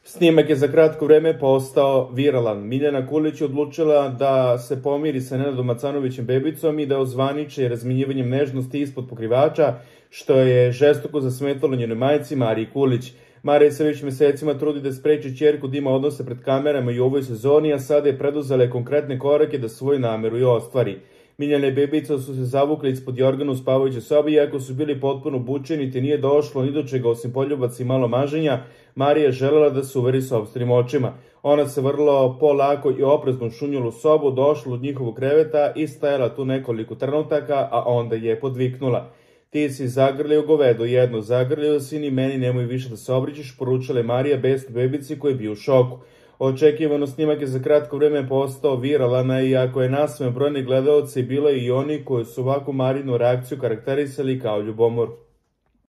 Snimak je za kratko vreme postao viralan. Miljana Kulić je odlučila da se pomiri sa Nenadom Macanovićem bebicom i da ozvaniči razmenjivanjem nežnosti ispod pokrivača, što je žestoko zasmetalo njenoj majci Mariji Kulić. Marija se već mesecima trudi da spreči ćerku da ima odnose pred kamerama i u ovoj sezoni, a sada je preduzela konkretne korake da svoju nameru i ostvari. Miljana i bebica su se zavukli ispod jorgana u spavajućoj sobi, iako su bili potpuno bučeni te nije došlo ni do čega osim poljubaca i malo maženja. Marija je želela da se uveri sopstvenim očima. Ona se vrlo polako i oprezno šunjula u sobu, došla od njihovog kreveta i stajala tu nekoliko trenutaka, a onda je podviknula: "Ti si zagrlio govedo jedno, zagrlio si, ni meni nemoj više da se obrićeš", poručila je Marija besnoj bebici koji je bio u šoku. Očekivano snimak je za kratko vreme postao viralan, iako je nasmejan brojni gledaoci, bilo i oni koji su ovakvu Marinu reakciju karakterisali kao ljubomoru.